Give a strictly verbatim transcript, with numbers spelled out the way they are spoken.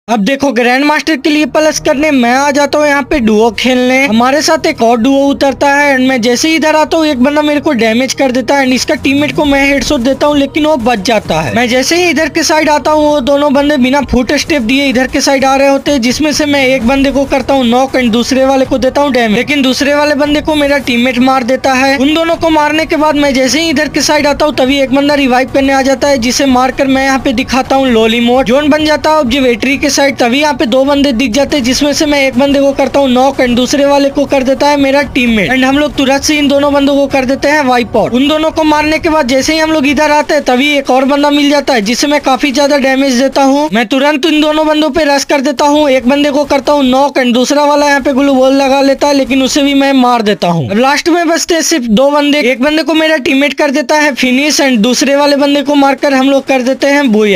अब देखो grand master के लिए प्लस करने मैं आ जाता हूँ यहाँ पे डुओ खेलने। हमारे साथ एक और डुओ उतरता है एंड मैं जैसे ही इधर आता हूँ एक बंदा मेरे को डैमेज कर देता है एंड इसका टीममेट को मैं हेडशॉट देता हूँ लेकिन वो बच जाता है। मैं जैसे ही इधर के साइड आता हूँ वो दोनों बंदे बिना फुट स्टेप दिए इधर के साइड आ रहे होते हैं, जिसमें से मैं एक बंदे को करता हूँ नॉक एंड दूसरे वाले को देता हूँ डैमेज, लेकिन दूसरे वाले बंदे को मेरा टीममेट मार देता है। उन दोनों को मारने के बाद मैं जैसे ही इधर के साइड आता हूँ तभी एक बंदा रिवाइव करने आ जाता है, जिसे मारकर मैं यहाँ पे दिखाता हूँ लॉली मोड। जोन बन जाता है ऑब्जर्वेटरी के साइड, तभी यहाँ पे दो बंदे दिख जाते हैं, जिसमें से मैं एक बंदे को करता हूँ नॉक एंड दूसरे वाले को कर देता है मेरा टीममेट एंड हम लोग तुरंत से इन दोनों बंदों को कर देते हैं वाइप आउट। उन दोनों को मारने के बाद जैसे ही हम लोग इधर आते हैं तभी एक और बंदा मिल जाता है, जिसे मैं काफी ज्यादा डैमेज देता हूँ। मैं तुरंत इन दोनों बंदों पे रश कर देता हूँ, एक बंदे को करता हूँ नॉक एंड दूसरा वाला यहाँ पे ग्लू वॉल लगा लेता है, लेकिन उसे भी मैं मार देता हूँ। अब लास्ट में बचते सिर्फ दो बंदे, एक बंदे को मेरा टीममेट कर देता है फिनिश एंड दूसरे वाले बंदे को मारकर हम लोग कर देते हैं बुया।